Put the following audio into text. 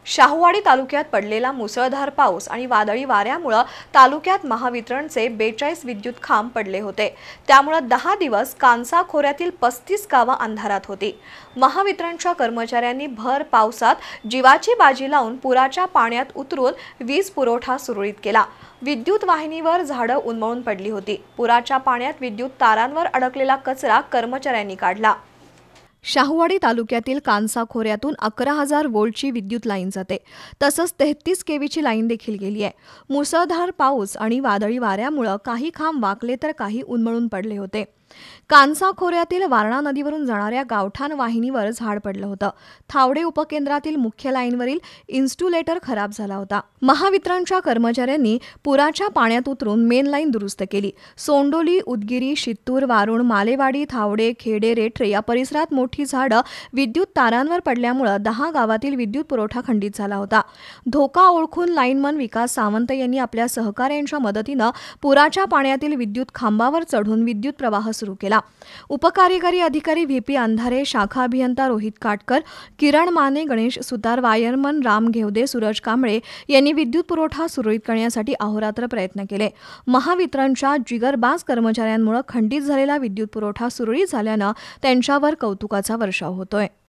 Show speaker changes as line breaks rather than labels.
शाहूवाडी तालुक्यात पडलेला मुसळधार पाऊस आणि वादळी वाऱ्यामुळे तालुक्यात महावितरणचे 42 विद्युत खांब पडले होते। त्यामुळे 10 दिवस कांसा खोऱ्यातील 35 गावं अंधारात होती। महावितरणच्या कर्मचाऱ्यांनी भर पावसात जीवाची बाजी लावून पुराच्या पाण्यात उतरून वीज पुरवठा सुरळीत केला। विद्युत वाहिनीवर झाडं उन्मळून पडली होती। पुराच्या पाण्यात विद्युत तारांवर अडकलेला कचरा कर्मचाऱ्यांनी काढला। शाहूवाडी तालुक्यातील कांसा खोऱ्यातून 11,000 व्होल्टची विद्युत लाईन जाते, तसंच 33 केव्हीची लाईन देखील गेली आहे। मुसळधार पाऊस आणि वादळी वाऱ्यामुळे काही खांब वाकले तर काही उन्मळून पडले होते। कांसा खोऱ्यातील वारणा नदीवरून जाणाऱ्या गावठाण वाहिनीवर झाड पडलं होतं। थावडे उपकेंद्रातील मुख्य लाईनवरील इन्स्टुलेटर खराब झाला होता। महावितरणच्या कर्मचाऱ्यांनी पुराच्या पाण्यात उतरून मेन लाईन दुरुस्त केली। सोंडोली, उदगिरी, शित्तूर, वारुण, मालेवाडी, थावडे, खेडे, रेठरे या परिसरात मोठी झाडं विद्युत तारांवर पडल्यामुळे 10 गावातील विद्युत पुरवठा खंडित झाला होता। धोका ओळखून लाईनमन विकास सावंत यांनी आपल्या सहकाऱ्यांच्या मदतीनं पुराच्या पाण्यातील विद्युत खांबावर चढून विद्युत प्रवाह सुरू केला। उपकार्यकारी अधिकारी व्ही.पी. अंधारे, शाखा अभियंता रोहित काटकर, किरण माने, गणेश सुतार, वायरमन राम घेवदे, सूरज कांबळे यांनी विद्युत पुरवठा सुरळीत करण्यासाठी अहोरात्र प्रयत्न केले। महावितरणच्या जिगरबाज कर्मचाऱ्यांमुळे खंडित झालेला विद्युत पुरवठा सुरळीत झाल्यानं त्यांच्यावर कौतुकाचा वर्षाव होतोय।